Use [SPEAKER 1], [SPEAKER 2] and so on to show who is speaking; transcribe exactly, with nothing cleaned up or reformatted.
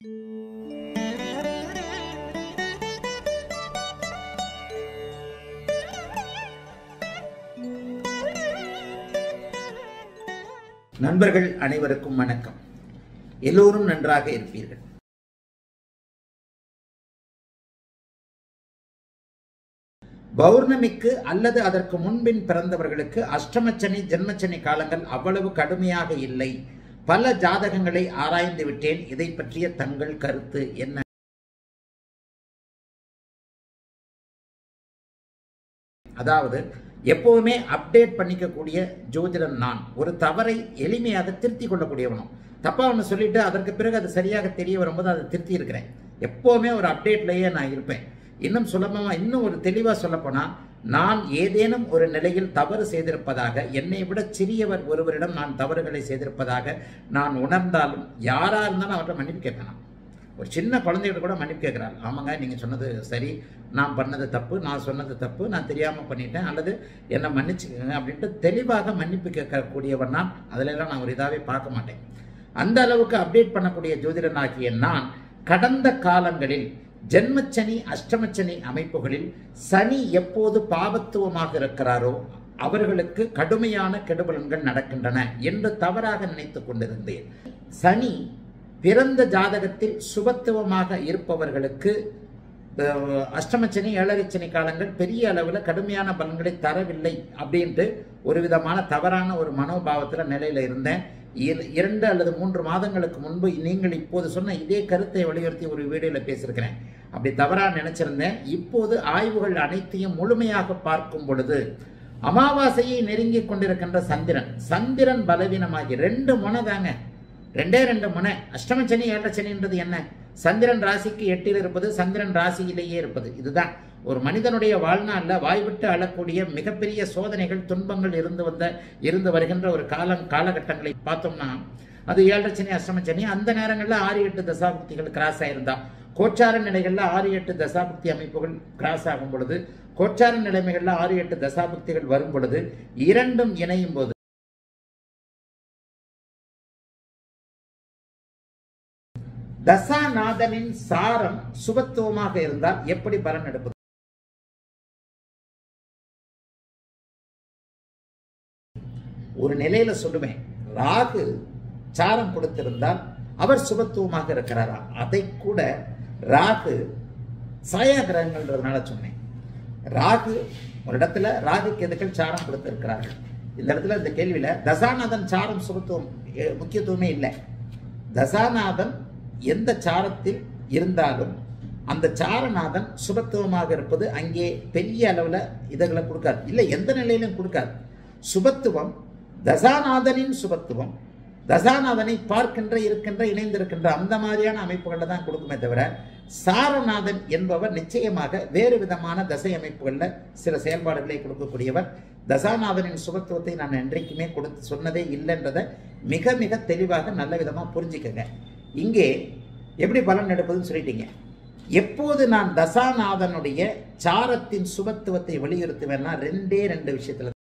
[SPEAKER 1] நண்பர்கள் அனைவருக்கும் வணக்கம். எல்லோரும் நன்றாக இருப்பீர்கள். பௌர்ணமிக்கு அல்லது அதற்கு முன்பின் பிறந்தவர்களுக்கு அஷ்டமச்சனி ஜென்மச்சனி காலங்கள் அவ்வளவு கடுமையாக இல்லை. பல ஜாதகங்களை ஆராய்ந்து விட்டேன். இதை பற்றிய தங்கள் கருத்து என்ன? அதாவது எப்போவுமே அப்டேட் பண்ணிக்கக்கூடிய ஜோதிடன் நான். ஒரு தவறை எளிமையாக திருத்தி கொள்ளக்கூடியவனும். தப்பா ஒன்று சொல்லிட்டு அதற்கு பிறகு அது சரியாக தெரிய வரும்போது அதை திருத்தி இருக்கிறேன். எப்போவுமே ஒரு அப்டேட்லேயே நான் இருப்பேன். இன்னும் சுலபமாக இன்னும் ஒரு தெளிவாக சொல்லப்போனால், நான் ஏதேனும் ஒரு நிலையில் தவறு செய்திருப்பதாக, என்னை விட சிறியவர் ஒருவரிடம் நான் தவறுகளை செய்திருப்பதாக நான் உணர்ந்தாலும் யாராக இருந்தாலும் அவர்கிட்ட மன்னிப்பு கேட்பேன். ஒரு சின்ன குழந்தைகிட்ட கூட மன்னிப்பு கேட்குறாள். ஆமாங்க, நீங்கள் சொன்னது சரி, நான் பண்ணது தப்பு, நான் சொன்னது தப்பு, நான் தெரியாமல் பண்ணிட்டேன், அல்லது என்னை மன்னிச்சுக்கோங்க அப்படின்ட்டு தெளிவாக மன்னிப்பு கேட்கக்கூடியவன் நான். அதிலெல்லாம் நான் ஒரு இதாகவே பார்க்க மாட்டேன். அந்த அளவுக்கு அப்டேட் பண்ணக்கூடிய ஜோதிடனாகிய நான் கடந்த காலங்களில் ஜென்மச்சனி அஷ்டமச்சனி அமைப்புகளில் சனி எப்போது பாவத்துவமாக இருக்கிறாரோ அவர்களுக்கு கடுமையான கெடுபலன்கள் நடக்கின்றன என்று தவறாக நினைத்து கொண்டிருந்தேன். சனி பிறந்த ஜாதகத்தில் சுபத்துவமாக இருப்பவர்களுக்கு அஷ்டமச்சனி ஏழரைச்சனி காலங்கள் பெரிய அளவில் கடுமையான பலன்களை தரவில்லை அப்படின்ட்டு ஒரு விதமான தவறான ஒரு மனோபாவத்தில் நிலையில் இருந்தேன். இரண்டு அல்லது மூன்று மாதங்களுக்கு முன்பு நீங்கள் இப்போது சொன்ன இதே கருத்தை வலியுறுத்தி ஒரு வீடியோவில் பேசியிருக்கிறேன். அப்படி தவறாக நினைச்சிருந்தேன். இப்போது ஆய்வுகள் அனைத்தையும் முழுமையாக பார்க்கும் பொழுது அமாவாசையை நெருங்கி கொண்டிருக்கின்ற சந்திரன் சந்திரன் பலவீனமாகி ரெண்டு முனை தாங்க, ரெண்டே ரெண்டு முனை. அஷ்டமச்சனி ஏழரைச்சனின்றது என்ன? சந்திரன் ராசிக்கு எட்டில் இருப்பது, சந்திரன் ராசியிலேயே இருப்பது. இதுதான் ஒரு மனிதனுடைய வாழ்நாளில் வாய்விட்டு அழக்கூடிய மிகப்பெரிய சோதனைகள், துன்பங்கள் இருந்து வந்த இருந்து வருகின்ற ஒரு காலம் காலகட்டங்களை பார்த்தோம்னா அது ஏழரைச்சனி அஷ்டமச்சனி. அந்த நேரங்களில் ஆறு எட்டு தசாபுக்திகள் கிராஸ் ஆயிருந்தா, கோச்சார நிலைகளில் ஆறு எட்டு தசாபுக்தி அமைப்புகள் கிராஸ் ஆகும் பொழுது, கோச்சார நிலைமைகளில் ஆறு எட்டு தசாபுக்திகள் வரும் பொழுது இரண்டும் இணையும் போது தசாநாதனின் சாரம் சுபத்துவமாக இருந்தால் எப்படி பலன் எடுப்பது? ஒரு நிலையில சொல்லுவேன், ராகு சாரம் கொடுத்திருந்தால் அவர் சுபத்துவமாக இருக்கிறாரா? அதை கூட ராகு சாயா கிரகங்கள்ன்றதுனால சொன்னேன். ராகு ஒரு இடத்துல ராகு கேதுக்கள் சாரம் கொடுத்திருக்கிறார்கள். இந்த இடத்துல இந்த கேள்வியில தசாநாதன் சாரம் சுபத்துவம் முக்கியத்துவமே இல்லை. தசாநாதன் எந்த சாரத்தில் இருந்தாலும் அந்த சாரநாதன் சுபத்துவமாக இருப்பது அங்கே பெரிய அளவில் இதுகளை கொடுக்காது. இல்லை, எந்த நிலையிலும் கொடுக்காது. சுபத்துவம் தசாநாதனின் சுபத்துவம் தசாநாதனை பார்க்கின்ற இருக்கின்ற இணைந்திருக்கின்ற அந்த மாதிரியான அமைப்புகளில் தான் கொடுக்குமே தவிர, சாரநாதன் என்பவர் நிச்சயமாக வேறு விதமான தசை அமைப்புகளில் சில செயல்பாடுகளை கொடுக்கக்கூடியவர். தசாநாதனின் சுபத்துவத்தை நான் என்றைக்குமே கொடுத்து சொன்னதே இல்லைன்றதை மிக மிக தெளிவாக நல்ல விதமாக புரிஞ்சுக்கங்க. இங்கே எப்படி பலன் எடுப்பதுன்னு சொல்லிட்டீங்க. எப்போது நான் தசாநாதனுடைய சாரத்தின் சுபத்துவத்தை வலியுறுத்துவேன்னா ரெண்டே ரெண்டு விஷயத்துல